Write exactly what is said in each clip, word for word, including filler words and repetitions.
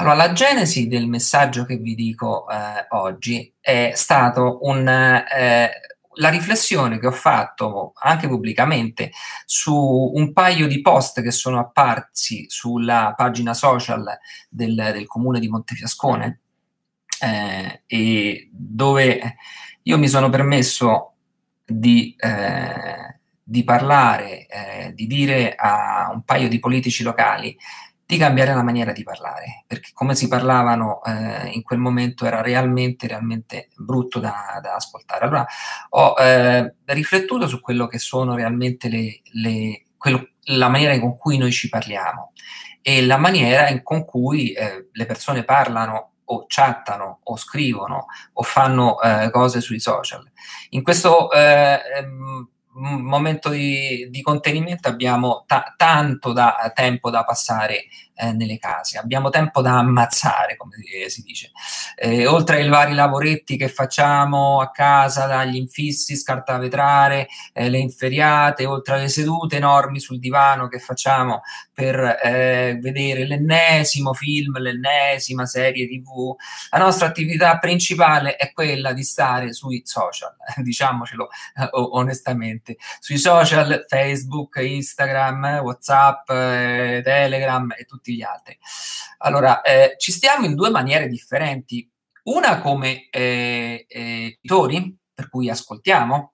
Allora, la genesi del messaggio che vi dico eh, oggi è stato un, eh, la riflessione che ho fatto anche pubblicamente su un paio di post che sono apparsi sulla pagina social del, del comune di Montefiascone, eh, e dove io mi sono permesso di, eh, di parlare, eh, di dire a un paio di politici locali di cambiare la maniera di parlare, perché come si parlavano eh, in quel momento era realmente, realmente brutto da, da ascoltare. Allora ho eh, riflettuto su quello che sono realmente le, le, quello, la maniera con cui noi ci parliamo e la maniera in, con cui eh, le persone parlano o chattano o scrivono o fanno eh, cose sui social. In questo eh, ehm, momento di, di contenimento abbiamo ta- tanto da, tempo da passare eh, nelle case, abbiamo tempo da ammazzare, come si dice. Eh, oltre ai vari lavoretti che facciamo a casa, dagli infissi, scartavetrare, eh, le inferiate, oltre alle sedute enormi sul divano che facciamo per eh, vedere l'ennesimo film, l'ennesima serie tivù, la nostra attività principale è quella di stare sui social, diciamocelo eh, onestamente, sui social, Facebook, Instagram, WhatsApp, eh, Telegram e tutti gli altri. Allora, eh, ci stiamo in due maniere differenti, una come eh, eh, editori, per cui ascoltiamo,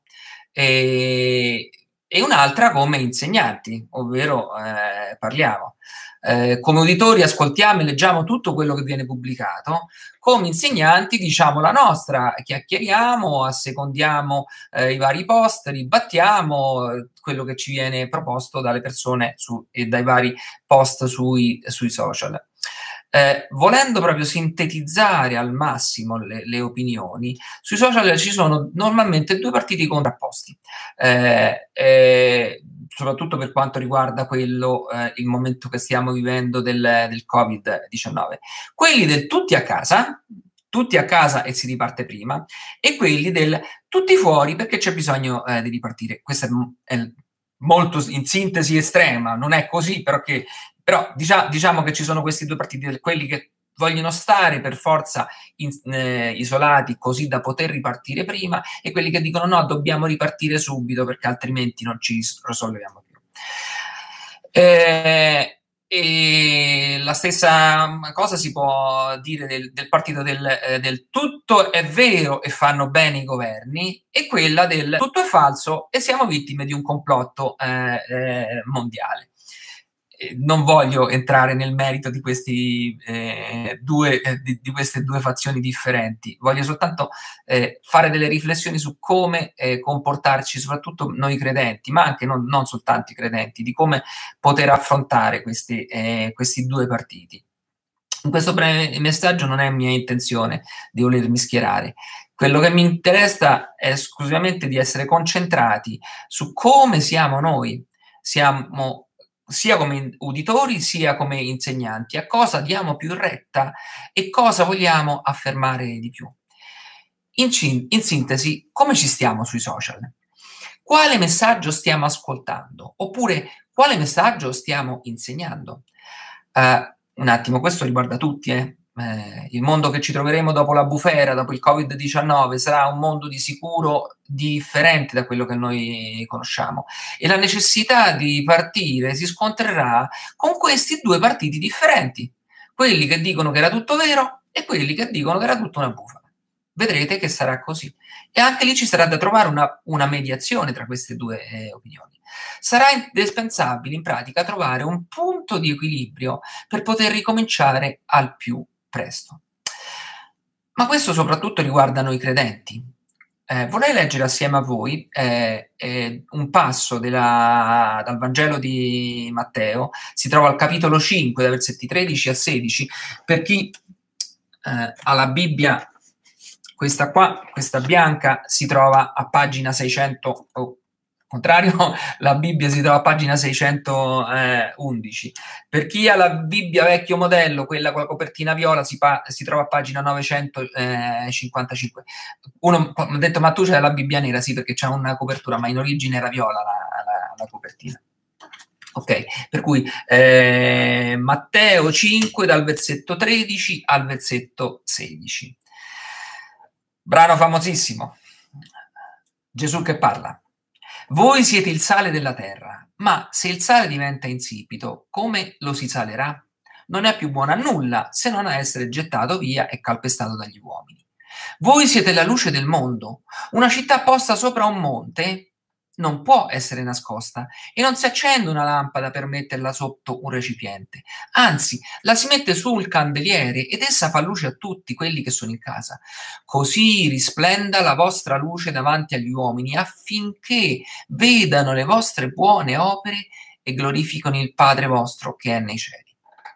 e, e un'altra come insegnanti, ovvero eh, parliamo. Eh, come uditori ascoltiamo e leggiamo tutto quello che viene pubblicato, come insegnanti diciamo la nostra, chiacchieriamo, assecondiamo eh, i vari post, ribattiamo eh, quello che ci viene proposto dalle persone su, e dai vari post sui, sui social. Eh, volendo proprio sintetizzare al massimo le, le opinioni, sui social ci sono normalmente due partiti contrapposti, eh, eh, soprattutto per quanto riguarda quello, eh, il momento che stiamo vivendo del, del covid diciannove. Quelli del tutti a casa, tutti a casa e si riparte prima, e quelli del tutti fuori perché c'è bisogno eh, di ripartire. Questo è, è molto in sintesi estrema, non è così, però che Però diciamo, diciamo che ci sono questi due partiti, quelli che vogliono stare per forza in, eh, isolati così da poter ripartire prima e quelli che dicono no, dobbiamo ripartire subito perché altrimenti non ci risolviamo più. Eh, e la stessa cosa si può dire del, del partito del, eh, del tutto è vero e fanno bene i governi e quella del tutto è falso e siamo vittime di un complotto eh, eh, mondiale. Non voglio entrare nel merito di, questi, eh, due, eh, di, di queste due fazioni differenti, voglio soltanto eh, fare delle riflessioni su come eh, comportarci, soprattutto noi credenti, ma anche non, non soltanto i credenti, di come poter affrontare questi, eh, questi due partiti. In questo breve messaggio non è mia intenzione di volermi schierare. Quello che mi interessa è esclusivamente di essere concentrati su come siamo noi. Siamo sia come uditori sia come insegnanti, a cosa diamo più retta e cosa vogliamo affermare di più. In, in sintesi, come ci stiamo sui social? Quale messaggio stiamo ascoltando? Oppure quale messaggio stiamo insegnando? Uh, un attimo, questo riguarda tutti, eh? Eh, il mondo che ci troveremo dopo la bufera, dopo il covid diciannove, sarà un mondo di sicuro differente da quello che noi conosciamo e la necessità di partire si scontrerà con questi due partiti differenti, quelli che dicono che era tutto vero e quelli che dicono che era tutta una bufala. Vedrete che sarà così e anche lì ci sarà da trovare una, una mediazione tra queste due eh, opinioni. Sarà indispensabile in pratica trovare un punto di equilibrio per poter ricominciare al più presto. Ma questo soprattutto riguarda noi credenti. Eh, vorrei leggere assieme a voi eh, eh, un passo della, dal Vangelo di Matteo, si trova al capitolo cinque, da versetti tredici a sedici, per chi eh, ha la Bibbia, questa qua, questa bianca, si trova a pagina seicento, oh, contrario, la Bibbia si trova a pagina seicentoundici. Per chi ha la Bibbia vecchio modello, quella con la copertina viola, si, si trova a pagina novecentocinquantacinque. Uno mi ha detto, ma tu c'hai la Bibbia nera? Sì, perché c'è una copertura, ma in origine era viola la, la, la copertina. Ok, per cui eh, Matteo cinque dal versetto tredici al versetto sedici. Brano famosissimo. Gesù che parla. Voi siete il sale della terra, ma se il sale diventa insipido, come lo si salerà? Non è più buono a nulla se non a essere gettato via e calpestato dagli uomini. Voi siete la luce del mondo. Una città posta sopra un monte non può essere nascosta e non si accende una lampada per metterla sotto un recipiente. Anzi, la si mette sul candeliere ed essa fa luce a tutti quelli che sono in casa. Così risplenda la vostra luce davanti agli uomini affinché vedano le vostre buone opere e glorificano il Padre vostro che è nei cieli.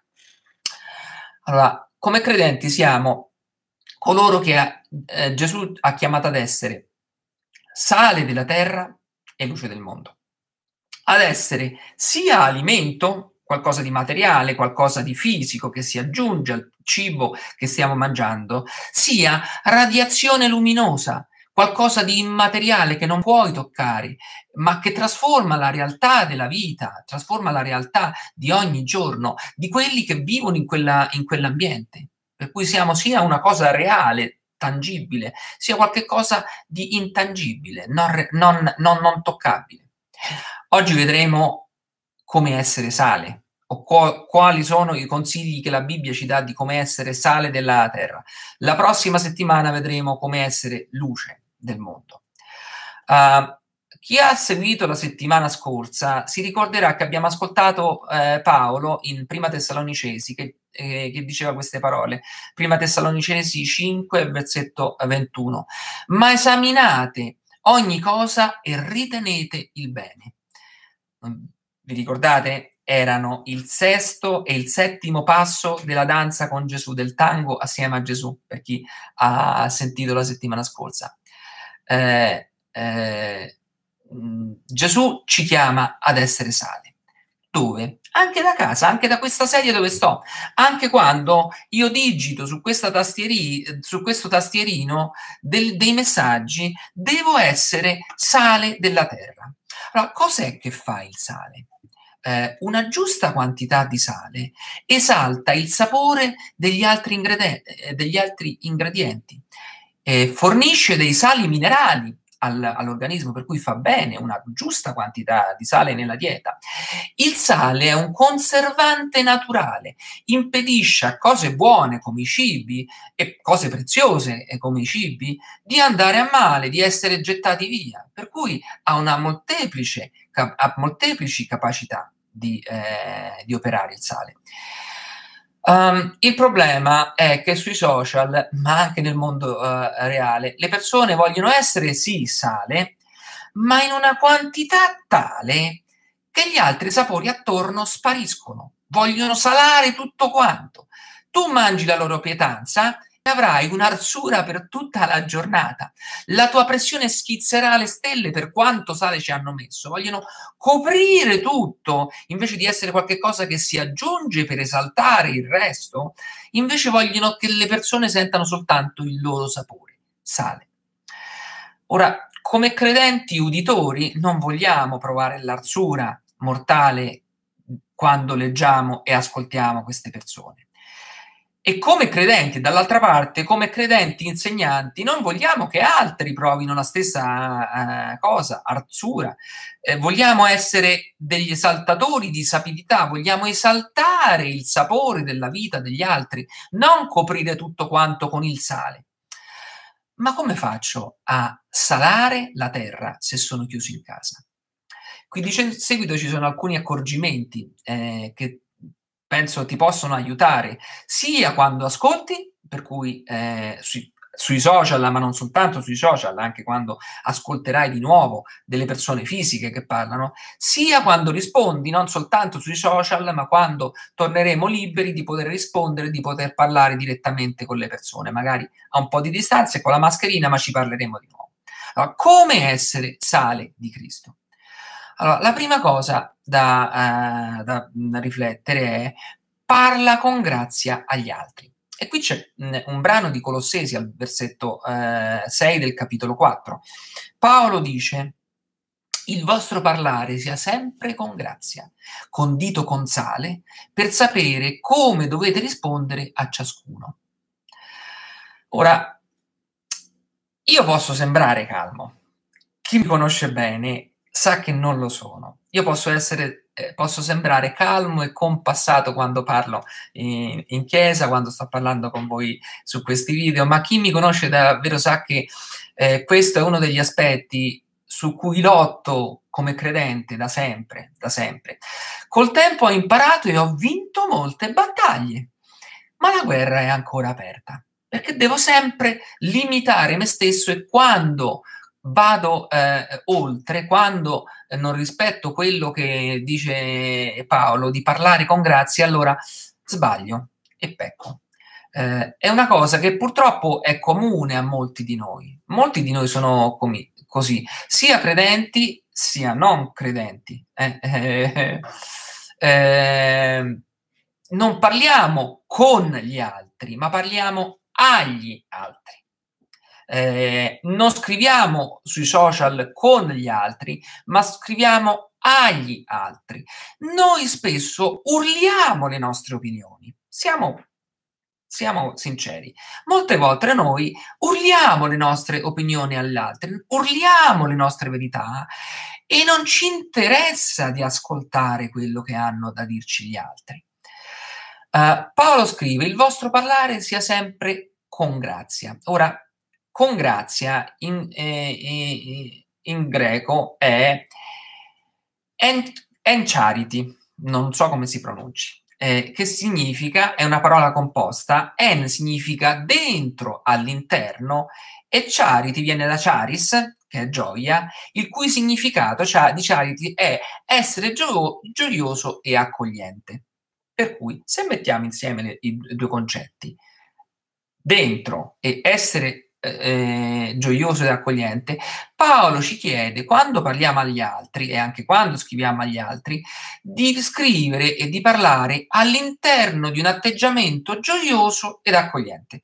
Allora, come credenti siamo coloro che eh, Gesù ha chiamato ad essere sale della terra e luce del mondo, ad essere sia alimento, qualcosa di materiale, qualcosa di fisico che si aggiunge al cibo che stiamo mangiando, sia radiazione luminosa, qualcosa di immateriale che non puoi toccare, ma che trasforma la realtà della vita, trasforma la realtà di ogni giorno, di quelli che vivono in, quella, in quell'ambiente. Per cui siamo sia una cosa reale, tangibile, sia qualcosa di intangibile, non, non, non, non toccabile. Oggi vedremo come essere sale, o qu- quali sono i consigli che la Bibbia ci dà di come essere sale della terra. La prossima settimana vedremo come essere luce del mondo. Uh, chi ha seguito la settimana scorsa si ricorderà che abbiamo ascoltato eh, Paolo in Prima Tessalonicesi che, eh, che diceva queste parole. Prima Tessalonicesi cinque, versetto ventuno. Ma esaminate ogni cosa e ritenete il bene. Vi ricordate? Erano il sesto e il settimo passo della danza con Gesù, del tango assieme a Gesù, per chi ha sentito la settimana scorsa. Eh, eh, Gesù ci chiama ad essere sale. Dove? Anche da casa, anche da questa sedia dove sto, anche quando io digito su, questa tastieri, su questo tastierino del, dei messaggi, devo essere sale della terra. Allora, cos'è che fa il sale? Eh, una giusta quantità di sale esalta il sapore degli altri, ingredienti, eh, degli altri ingredienti, eh, fornisce dei sali minerali al, all'organismo, per cui fa bene una giusta quantità di sale nella dieta. Il sale è un conservante naturale, impedisce a cose buone come i cibi e cose preziose come i cibi di andare a male, di essere gettati via, per cui ha una molteplice ha molteplici capacità di, eh, di operare il sale. Um, il problema è che sui social, ma anche nel mondo uh, reale, le persone vogliono essere sì sale, ma in una quantità tale che gli altri sapori attorno spariscono. Vogliono salare tutto quanto. Tu mangi la loro pietanza e avrai un'arsura per tutta la giornata. La tua pressione schizzerà le stelle per quanto sale ci hanno messo. Vogliono coprire tutto, invece di essere qualcosa che si aggiunge per esaltare il resto, invece vogliono che le persone sentano soltanto il loro sapore, sale. Ora, come credenti uditori non vogliamo provare l'arsura mortale quando leggiamo e ascoltiamo queste persone. E come credenti, dall'altra parte, come credenti insegnanti, non vogliamo che altri provino la stessa uh, cosa, arzura. Eh, vogliamo essere degli esaltatori di sapidità, vogliamo esaltare il sapore della vita degli altri, non coprire tutto quanto con il sale. Ma come faccio a salare la terra se sono chiuso in casa? Qui di seguito ci sono alcuni accorgimenti eh, che penso ti possono aiutare sia quando ascolti, per cui eh, sui, sui social, ma non soltanto sui social, anche quando ascolterai di nuovo delle persone fisiche che parlano, sia quando rispondi, non soltanto sui social, ma quando torneremo liberi di poter rispondere, di poter parlare direttamente con le persone, magari a un po' di distanza e con la mascherina, ma ci parleremo di nuovo. Allora, come essere sale di Cristo? Allora, la prima cosa da, uh, da, da riflettere è parla con grazia agli altri. E qui c'è mh, un brano di Colossesi al versetto uh, sei del capitolo quattro. Paolo dice: il vostro parlare sia sempre con grazia, condito con sale, per sapere come dovete rispondere a ciascuno. Ora, io posso sembrare calmo. Chi mi conosce bene sa che non lo sono. Io posso essere, eh, posso sembrare calmo e compassato quando parlo in, in chiesa, quando sto parlando con voi su questi video, ma chi mi conosce davvero sa che eh, questo è uno degli aspetti su cui lotto come credente da sempre, da sempre. Col tempo ho imparato e ho vinto molte battaglie, ma la guerra è ancora aperta, perché devo sempre limitare me stesso e quando vado eh, oltre, quando eh, non rispetto quello che dice Paolo di parlare con grazia, allora sbaglio e pecco. Eh, è una cosa che purtroppo è comune a molti di noi. Molti di noi sono com- così, sia credenti sia non credenti. Eh, eh, eh, non parliamo con gli altri, ma parliamo agli altri. Eh, non scriviamo sui social con gli altri, ma scriviamo agli altri. Noi spesso urliamo le nostre opinioni. Siamo, siamo sinceri. Molte volte noi urliamo le nostre opinioni agli altri, urliamo le nostre verità e non ci interessa di ascoltare quello che hanno da dirci gli altri. Uh, Paolo scrive: il vostro parlare sia sempre con grazia. Ora, con grazia in, eh, in greco è en charity, non so come si pronunci, eh, che significa, è una parola composta, en significa dentro, all'interno, e charity viene da charis, che è gioia, il cui significato di charity è essere gio gioioso e accogliente. Per cui, se mettiamo insieme le, i due concetti, dentro e essere eh, gioioso ed accogliente, Paolo ci chiede, quando parliamo agli altri e anche quando scriviamo agli altri, di scrivere e di parlare all'interno di un atteggiamento gioioso ed accogliente.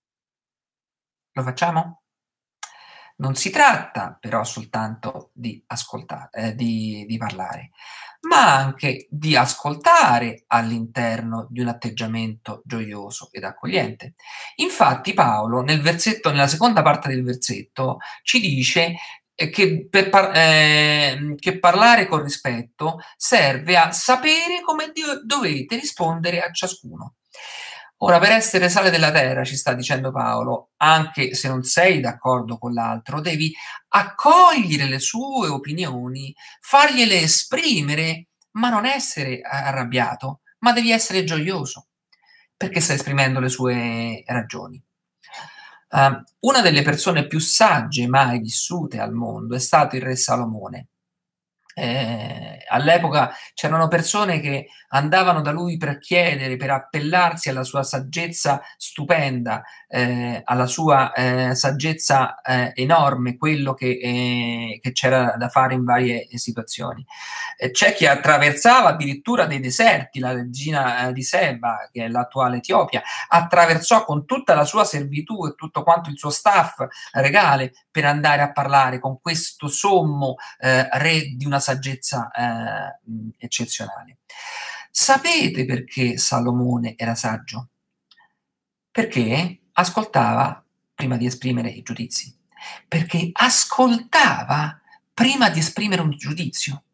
Lo facciamo? Non si tratta però soltanto di ascoltare, eh, di, di parlare, ma anche di ascoltare all'interno di un atteggiamento gioioso ed accogliente. Infatti Paolo nel versetto, nella seconda parte del versetto, ci dice che, per par eh, che parlare con rispetto serve a sapere come dovete rispondere a ciascuno. Ora, per essere sale della terra, ci sta dicendo Paolo, anche se non sei d'accordo con l'altro, devi accogliere le sue opinioni, fargliele esprimere, ma non essere arrabbiato, ma devi essere gioioso, perché stai esprimendo le sue ragioni. Uh, una delle persone più sagge mai vissute al mondo è stato il re Salomone. Eh, all'epoca c'erano persone che andavano da lui per chiedere, per appellarsi alla sua saggezza stupenda, eh, alla sua eh, saggezza eh, enorme, quello che, eh, che c'era da fare in varie situazioni. Eh, c'è chi attraversava addirittura dei deserti, la regina eh, di Seba, che è l'attuale Etiopia, attraversò con tutta la sua servitù e tutto quanto il suo staff regale per andare a parlare con questo sommo eh, re di una saggezza eh, eccezionale. Sapete perché Salomone era saggio? Perché ascoltava prima di esprimere i giudizi, perché ascoltava prima di esprimere un giudizio.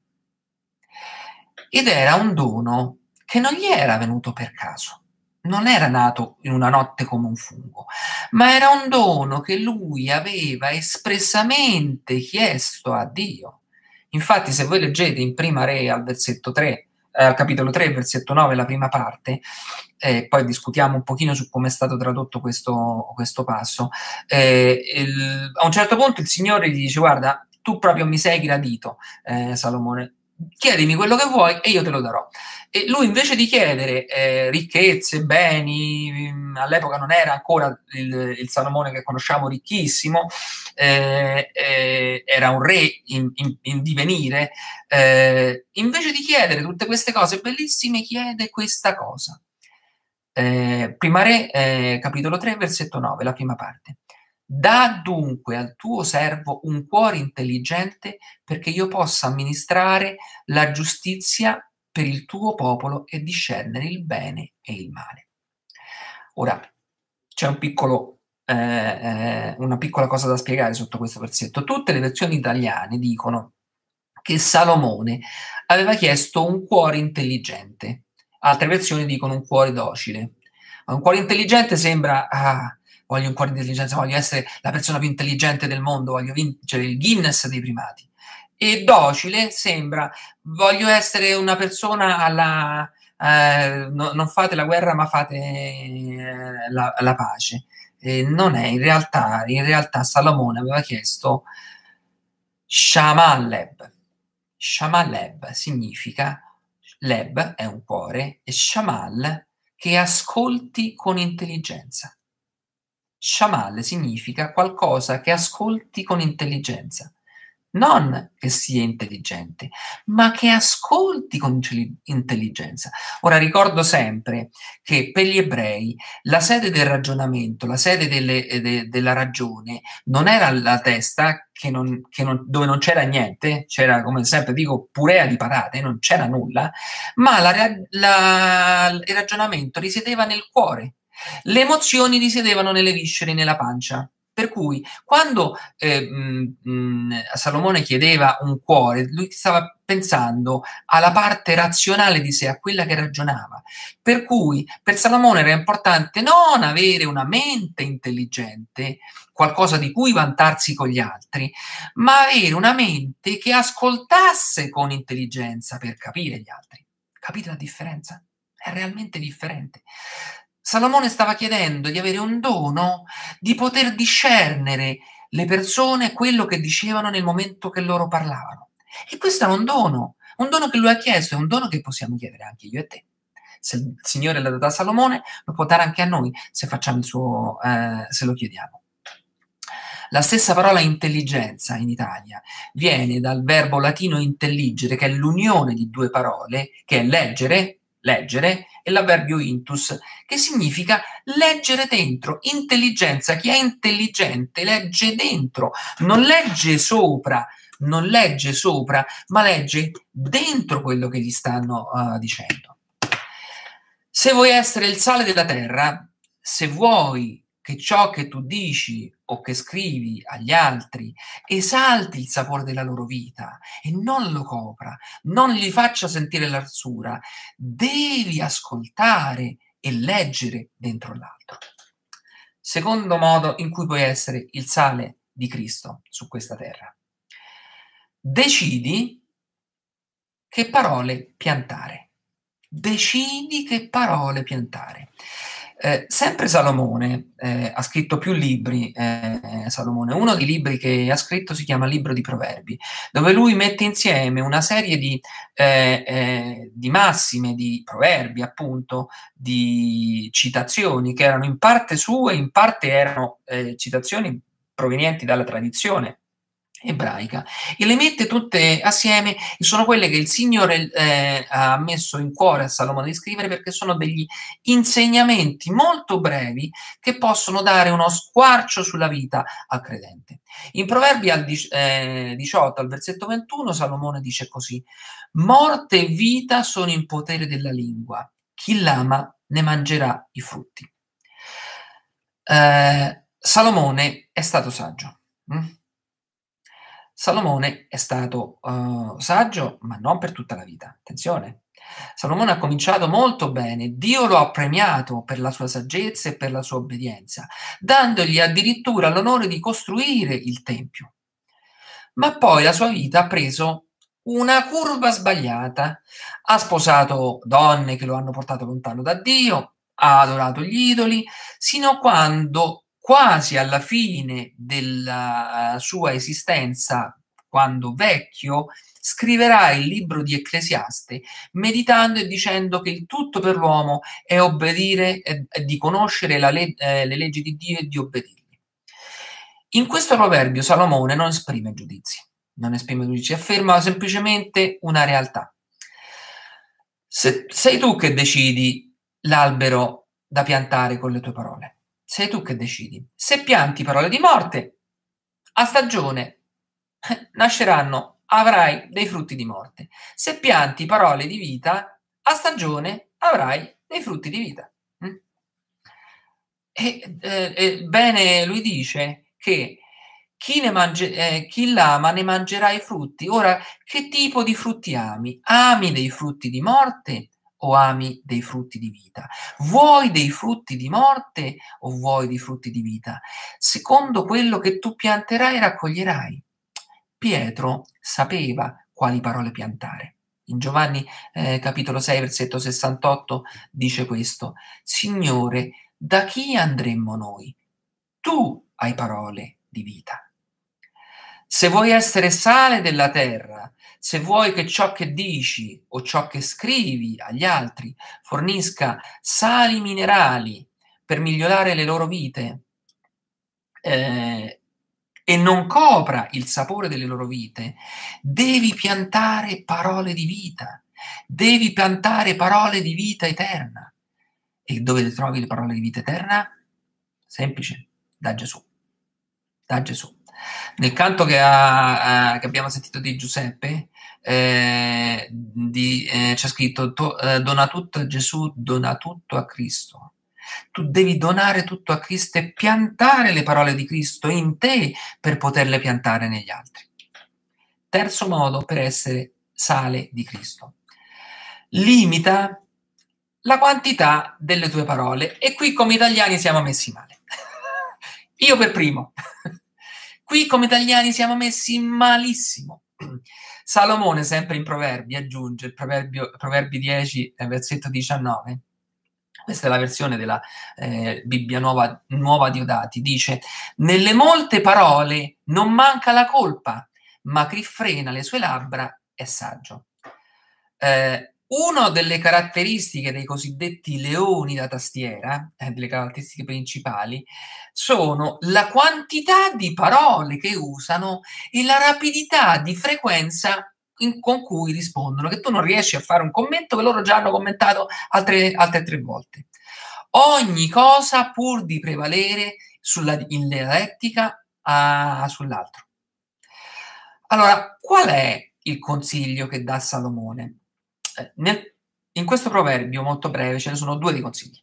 Ed era un dono che non gli era venuto per caso. Non era nato in una notte come un fungo, ma era un dono che lui aveva espressamente chiesto a Dio. Infatti, se voi leggete in Prima Re al versetto tre, eh, al capitolo tre, versetto nove, la prima parte, eh, poi discutiamo un pochino su come è stato tradotto questo, questo passo, eh, il, a un certo punto il Signore gli dice: guarda, tu proprio mi sei gradito, eh, Salomone, chiedimi quello che vuoi e io te lo darò. E lui, invece di chiedere eh, ricchezze, beni, all'epoca non era ancora il, il Salomone che conosciamo ricchissimo, eh, eh, era un re in, in, in divenire, eh, invece di chiedere tutte queste cose bellissime, chiede questa cosa. Eh, Prima Re, eh, capitolo tre, versetto nove, la prima parte. dà dunque al tuo servo un cuore intelligente perché io possa amministrare la giustizia per il tuo popolo e discernere il bene e il male. Ora, c'è un piccolo, eh, eh, una piccola cosa da spiegare sotto questo versetto. Tutte le versioni italiane dicono che Salomone aveva chiesto un cuore intelligente, altre versioni dicono un cuore docile. Ma un cuore intelligente sembra, ah, voglio un cuore di intelligenza, voglio essere la persona più intelligente del mondo, voglio vincere il Guinness dei primati. E docile sembra, voglio essere una persona alla... Eh, no, non fate la guerra ma fate eh, la, la pace. Eh, non è, in realtà, in realtà Salomone aveva chiesto Shamaleb. Shamaleb significa, Leb è un cuore, e Shamal che ascolti con intelligenza. Shamal significa qualcosa che ascolti con intelligenza. Non che sia intelligente, ma che ascolti con intelligenza. Ora ricordo sempre che per gli ebrei la sede del ragionamento, la sede delle, de, della ragione, non era la testa che non, che non, dove non c'era niente, c'era, come sempre dico, purea di patate, non c'era nulla, ma la, la, il ragionamento risiedeva nel cuore. Le emozioni risiedevano nelle viscere, nella pancia. Per cui quando eh, mh, mh, Salomone chiedeva un cuore, lui stava pensando alla parte razionale di sé, a quella che ragionava. Per cui per Salomone era importante non avere una mente intelligente, qualcosa di cui vantarsi con gli altri, ma avere una mente che ascoltasse con intelligenza per capire gli altri. Capite la differenza? È realmente differente. Salomone stava chiedendo di avere un dono di poter discernere le persone quello che dicevano nel momento che loro parlavano. E questo è un dono, un dono che lui ha chiesto, è un dono che possiamo chiedere anche io e te. Se il Signore l'ha dato a Salomone, lo può dare anche a noi se facciamo il suo, eh, se lo chiediamo. La stessa parola intelligenza in Italia viene dal verbo latino intelligere, che è l'unione di due parole, che è leggere, leggere, e l'avverbio intus, che significa leggere dentro. Intelligenza, chi è intelligente legge dentro, non legge sopra, non legge sopra, ma legge dentro quello che gli stanno uh, dicendo. Se vuoi essere il sale della terra, se vuoi che ciò che tu dici o che scrivi agli altri esalti il sapore della loro vita e non lo copra, non gli faccia sentire l'arsura, devi ascoltare e leggere dentro l'altro. Secondo modo in cui puoi essere il sale di Cristo su questa terra. Decidi che parole piantare. Decidi che parole piantare. Eh, sempre Salomone eh, ha scritto più libri, eh, Salomone. Uno dei libri che ha scritto si chiama Libro di Proverbi, dove lui mette insieme una serie di, eh, eh, di massime, di proverbi, appunto, di citazioni che erano in parte sue, in parte erano eh, citazioni provenienti dalla tradizione ebraica, e le mette tutte assieme, e sono quelle che il Signore eh, ha messo in cuore a Salomone di scrivere, perché sono degli insegnamenti molto brevi che possono dare uno squarcio sulla vita al credente. In Proverbi al eh, diciotto, al versetto ventuno, Salomone dice così: morte e vita sono in potere della lingua, chi l'ama ne mangerà i frutti. Eh, Salomone è stato saggio. Hm? Salomone è stato uh, saggio, ma non per tutta la vita. Attenzione. Salomone ha cominciato molto bene. Dio lo ha premiato per la sua saggezza e per la sua obbedienza, dandogli addirittura l'onore di costruire il Tempio. Ma poi la sua vita ha preso una curva sbagliata. Ha sposato donne che lo hanno portato lontano da Dio, ha adorato gli idoli, sino a quando, quasi alla fine della sua esistenza, quando vecchio, scriverà il libro di Ecclesiaste, meditando e dicendo che il tutto per l'uomo è obbedire, è, è di conoscere la le, eh, le leggi di Dio e di obbedirgli. In questo proverbio Salomone non esprime giudizi, non esprime giudizi, afferma semplicemente una realtà. Se, sei tu che decidi l'albero da piantare con le tue parole. sei tu che decidi. Se pianti parole di morte, a stagione eh, nasceranno, avrai dei frutti di morte. Se pianti parole di vita, a stagione avrai dei frutti di vita. Mm? E, eh, eh, bene, lui dice che chi, ne mange, eh, chi l'ama ne mangerà i frutti. Ora, che tipo di frutti ami? Ami dei frutti di morte o ami dei frutti di vita? Vuoi dei frutti di morte o vuoi dei frutti di vita? Secondo quello che tu pianterai, raccoglierai. Pietro sapeva quali parole piantare. In Giovanni eh, capitolo sei, versetto sessantotto dice questo: Signore, da chi andremmo noi? Tu hai parole di vita. Se vuoi essere sale della terra, se vuoi che ciò che dici o ciò che scrivi agli altri fornisca sali minerali per migliorare le loro vite, eh, e non copra il sapore delle loro vite, devi piantare parole di vita, devi piantare parole di vita eterna. E dove trovi le parole di vita eterna? Semplice, da Gesù. Da Gesù. Nel canto che, ha, ha, che abbiamo sentito di Giuseppe, eh, di, eh, c'è scritto: to, eh, dona tutto a Gesù, dona tutto a Cristo. Tu devi donare tutto a Cristo e piantare le parole di Cristo in te per poterle piantare negli altri. Terzo modo per essere sale di Cristo: limita la quantità delle tue parole. E qui come italiani siamo messi male. Io per primo. Qui come italiani siamo messi malissimo. Salomone, sempre in Proverbi, aggiunge, il proverbio, Proverbi dieci, versetto diciannove, questa è la versione della eh, Bibbia Nuova, Nuova Diodati, dice: nelle molte parole non manca la colpa, ma chi frena le sue labbra è saggio. Eh, una delle caratteristiche dei cosiddetti leoni da tastiera, eh, delle caratteristiche principali, sono la quantità di parole che usano e la rapidità di frequenza in, con cui rispondono, che tu non riesci a fare un commento che loro già hanno commentato altre, altre tre volte. Ogni cosa pur di prevalere sulla, in dialettica uh, sull'altro. Allora, qual è il consiglio che dà Salomone? Eh, nel, in questo proverbio molto breve ce ne sono due di consigli.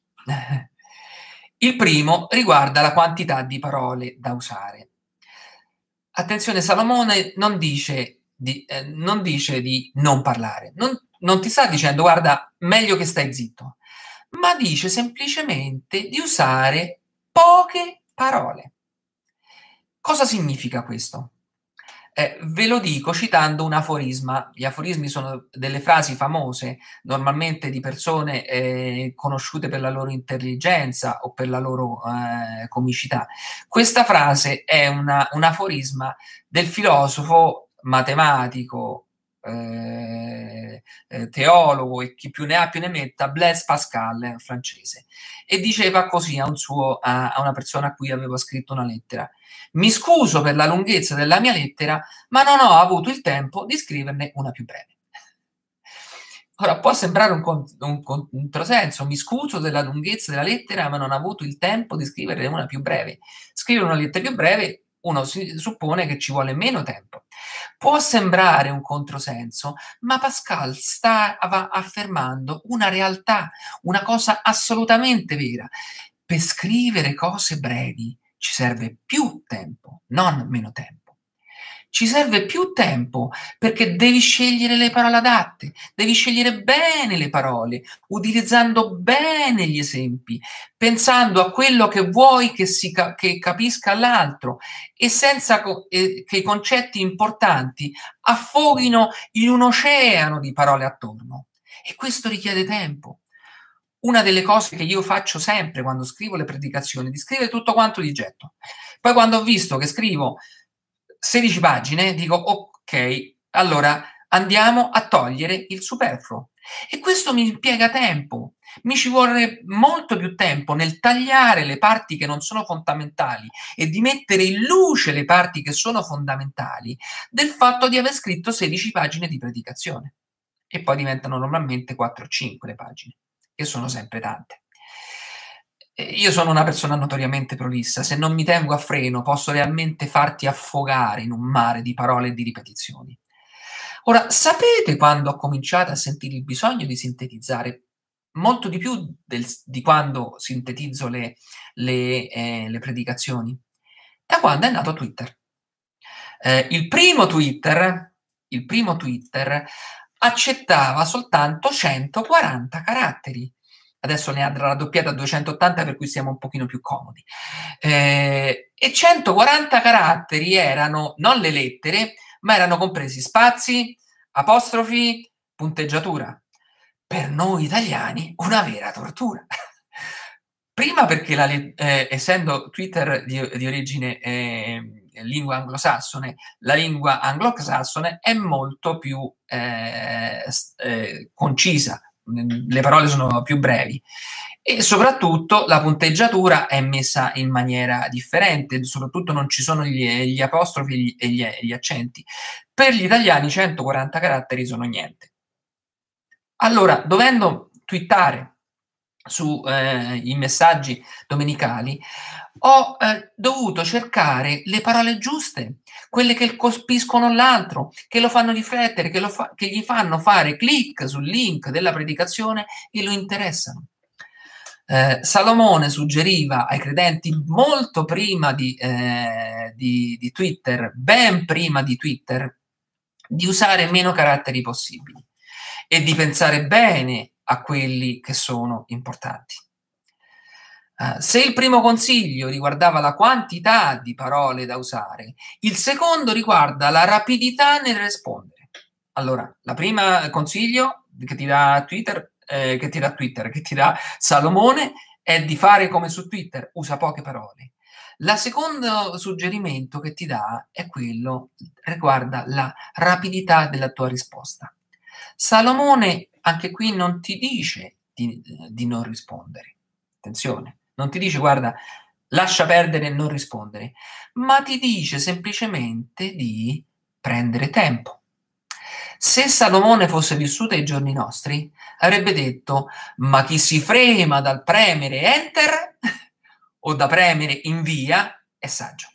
Il primo riguarda la quantità di parole da usare. Attenzione, Salomone non dice di, eh, non dice di non parlare, non, non ti sta dicendo guarda, meglio che stai zitto, ma dice semplicemente di usare poche parole. Cosa significa questo? Eh, ve lo dico citando un aforisma. Gli aforismi sono delle frasi famose, normalmente di persone eh, conosciute per la loro intelligenza o per la loro eh, comicità. Questa frase è una, un aforisma del filosofo matematico, eh, eh, teologo e chi più ne ha più ne metta, Blaise Pascal, francese. E diceva così a, un suo, a, a una persona a cui aveva scritto una lettera: mi scuso per la lunghezza della mia lettera, ma non ho avuto il tempo di scriverne una più breve. Ora, può sembrare un, cont- un controsenso: mi scuso della lunghezza della lettera, ma non ho avuto il tempo di scriverne una più breve. Scrivere una lettera più breve, uno si suppone che ci vuole meno tempo. Può sembrare un controsenso, ma Pascal stava affermando una realtà, una cosa assolutamente vera. Per scrivere cose brevi ci serve più tempo, non meno tempo. Ci serve più tempo perché devi scegliere le parole adatte, devi scegliere bene le parole, utilizzando bene gli esempi, pensando a quello che vuoi che, si ca- che capisca l'altro e senza co- eh, che i concetti importanti affoghino in un oceano di parole attorno. E questo richiede tempo. Una delle cose che io faccio sempre quando scrivo le predicazioni è di scrivere tutto quanto di getto. Poi quando ho visto che scrivo sedici pagine, dico ok, allora andiamo a togliere il superfluo. E questo mi impiega tempo. Mi ci vuole molto più tempo nel tagliare le parti che non sono fondamentali e di mettere in luce le parti che sono fondamentali del fatto di aver scritto sedici pagine di predicazione. E poi diventano normalmente quattro o cinque le pagine, che sono sempre tante. Io sono una persona notoriamente prolissa, se non mi tengo a freno posso realmente farti affogare in un mare di parole e di ripetizioni. Ora, sapete quando ho cominciato a sentire il bisogno di sintetizzare molto di più del, di quando sintetizzo le, le, eh, le predicazioni? Da quando è nato Twitter. Eh, il primo Twitter, il primo Twitter accettava soltanto centoquaranta caratteri. Adesso ne ha raddoppiato a duecentottanta, per cui siamo un pochino più comodi. Eh, e centoquaranta caratteri erano non le lettere, ma erano compresi spazi, apostrofi, punteggiatura. Per noi italiani una vera tortura. Prima perché, la, eh, essendo Twitter di, di origine eh, lingua anglosassone, la lingua anglosassone è molto più eh, eh, concisa, le parole sono più brevi e soprattutto la punteggiatura è messa in maniera differente, soprattutto non ci sono gli, gli apostrofi e gli, gli accenti. Per gli italiani centoquaranta caratteri sono niente. Allora, dovendo twittare sui eh, messaggi domenicali, ho eh, dovuto cercare le parole giuste, quelle che colpiscono l'altro, che lo fanno riflettere, che, lo fa- che gli fanno fare clic sul link della predicazione e lo interessano. Eh, Salomone suggeriva ai credenti molto prima di, eh, di, di Twitter, ben prima di Twitter, di usare meno caratteri possibili e di pensare bene a quelli che sono importanti. Uh, se il primo consiglio riguardava la quantità di parole da usare, il secondo riguarda la rapidità nel rispondere. Allora, la prima consiglio che ti dà Twitter, eh, che ti dà Twitter, che ti dà Salomone, è di fare come su Twitter, usa poche parole. Il secondo suggerimento che ti dà è quello che riguarda la rapidità della tua risposta. Salomone anche qui non ti dice di, di non rispondere. Attenzione, non ti dice guarda, lascia perdere e non rispondere, ma ti dice semplicemente di prendere tempo. Se Salomone fosse vissuto ai giorni nostri, avrebbe detto ma chi si frema dal premere enter o da premere invia è saggio.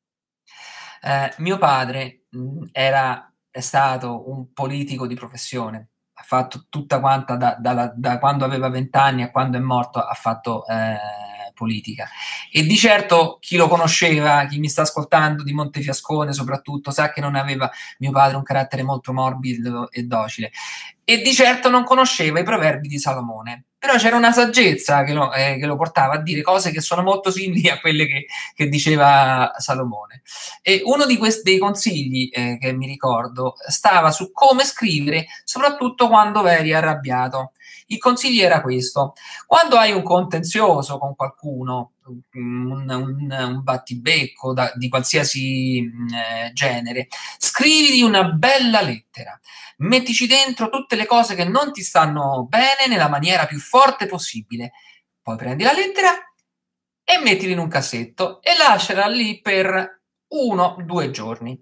Eh, mio padre mh, era, è stato un politico di professione, ha fatto tutta quanta da, da, da quando aveva vent'anni a quando è morto, ha fatto eh, politica. E di certo chi lo conosceva, chi mi sta ascoltando di Montefiascone soprattutto, sa che non aveva mio padre un carattere molto morbido e docile. E di certo non conosceva i proverbi di Salomone. Però c'era una saggezza che lo, eh, che lo portava a dire cose che sono molto simili a quelle che, che diceva Salomone. E uno di questi dei consigli eh, che mi ricordo stava su come scrivere, soprattutto quando eri arrabbiato. Il consiglio era questo: quando hai un contenzioso con qualcuno, un, un, un battibecco da, di qualsiasi eh, genere, scriviti una bella lettera. Mettici dentro tutte le cose che non ti stanno bene nella maniera più forte possibile. Poi prendi la lettera e mettila in un cassetto e lasciala lì per uno o due giorni.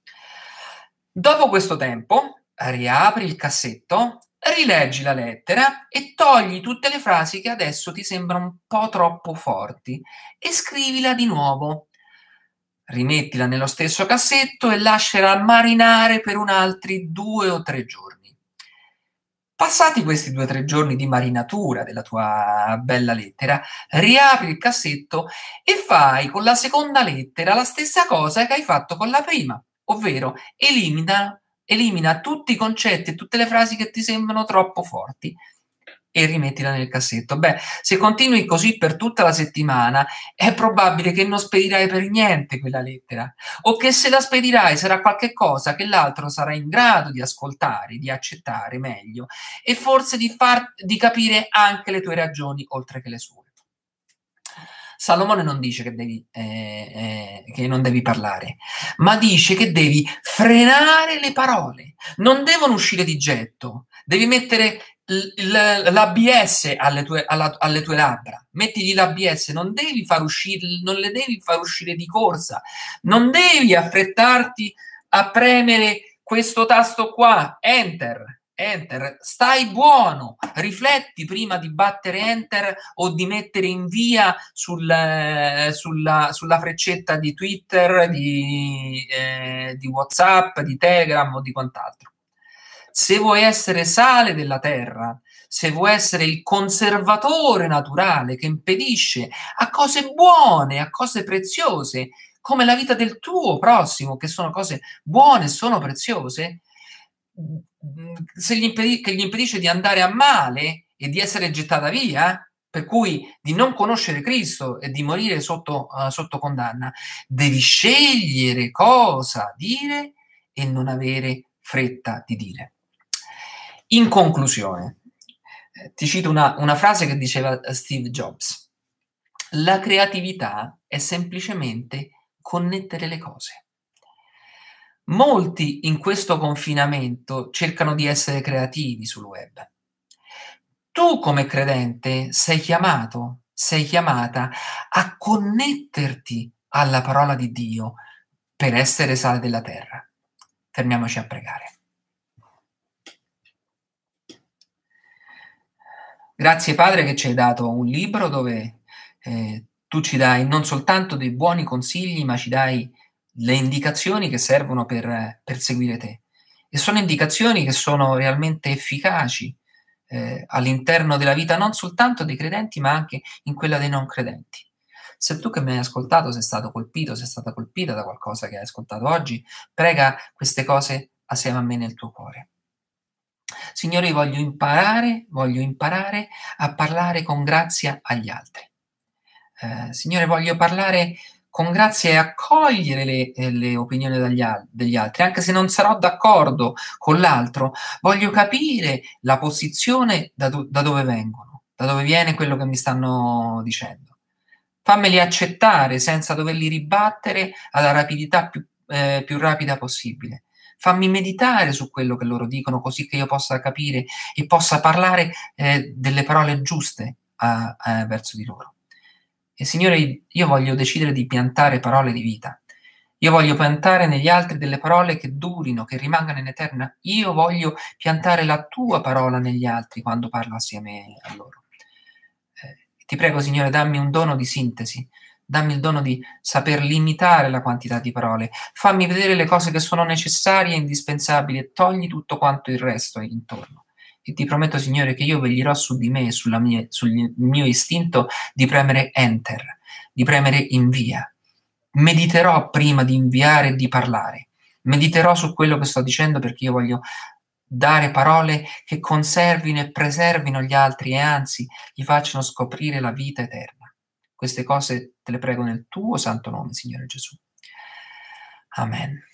Dopo questo tempo, riapri il cassetto, rileggi la lettera e togli tutte le frasi che adesso ti sembrano un po' troppo forti e scrivila di nuovo. Rimettila nello stesso cassetto e lasciala marinare per un altri due o tre giorni. Passati questi due o tre giorni di marinatura della tua bella lettera, riapri il cassetto e fai con la seconda lettera la stessa cosa che hai fatto con la prima, ovvero elimina, elimina tutti i concetti e tutte le frasi che ti sembrano troppo forti e rimettila nel cassetto. Beh, se continui così per tutta la settimana, è probabile che non spedirai per niente quella lettera, o che se la spedirai sarà qualche cosa che l'altro sarà in grado di ascoltare, di accettare meglio, e forse di, far, di capire anche le tue ragioni oltre che le sue. Salomone non dice che, devi, eh, eh, che non devi parlare, ma dice che devi frenare le parole. Non devono uscire di getto, devi mettere l'A B S alle tue, alla, alle tue labbra, mettigli l'A B S, non devi far uscire, non le devi far uscire di corsa, non devi affrettarti a premere questo tasto qua, enter, enter, stai buono, rifletti prima di battere enter o di mettere invia sul, eh, sulla, sulla freccetta di Twitter, di, eh, di WhatsApp, di Telegram o di quant'altro. Se vuoi essere sale della terra, se vuoi essere il conservatore naturale che impedisce a cose buone, a cose preziose, come la vita del tuo prossimo, che sono cose buone, sono preziose, se gli impedi- che gli impedisce di andare a male e di essere gettata via, per cui di non conoscere Cristo e di morire sotto, uh, sotto condanna, devi scegliere cosa dire e non avere fretta di dire. In conclusione, eh, ti cito una, una frase che diceva Steve Jobs: la creatività è semplicemente connettere le cose. Molti in questo confinamento cercano di essere creativi sul web. Tu come credente sei chiamato, sei chiamata a connetterti alla parola di Dio per essere sale della terra. Fermiamoci a pregare. Grazie Padre che ci hai dato un libro dove eh, tu ci dai non soltanto dei buoni consigli, ma ci dai le indicazioni che servono per, per seguire te. E sono indicazioni che sono realmente efficaci eh, all'interno della vita non soltanto dei credenti, ma anche in quella dei non credenti. Se tu che mi hai ascoltato sei stato colpito, sei stata colpita da qualcosa che hai ascoltato oggi, prega queste cose assieme a me nel tuo cuore. Signore, io voglio imparare, voglio imparare a parlare con grazia agli altri. Eh, Signore, voglio parlare con grazia e accogliere le, eh, le opinioni degli, al- degli altri, anche se non sarò d'accordo con l'altro, voglio capire la posizione da, do- da dove vengono, da dove viene quello che mi stanno dicendo. Fammeli accettare senza doverli ribattere alla rapidità più, eh, più rapida possibile. Fammi meditare su quello che loro dicono, così che io possa capire e possa parlare eh, delle parole giuste a, a, verso di loro. E Signore, io voglio decidere di piantare parole di vita. Io voglio piantare negli altri delle parole che durino, che rimangano in eterna. Io voglio piantare la tua parola negli altri quando parlo assieme a loro. Eh, ti prego, Signore, dammi un dono di sintesi. Dammi il dono di saper limitare la quantità di parole. Fammi vedere le cose che sono necessarie e indispensabili e togli tutto quanto il resto intorno. E ti prometto, Signore, che io veglierò su di me, sulla mia, sul mio istinto di premere enter, di premere invia. Mediterò prima di inviare e di parlare. Mediterò su quello che sto dicendo perché io voglio dare parole che conservino e preservino gli altri e anzi gli facciano scoprire la vita eterna. Queste cose te le prego nel tuo santo nome, Signore Gesù. Amen.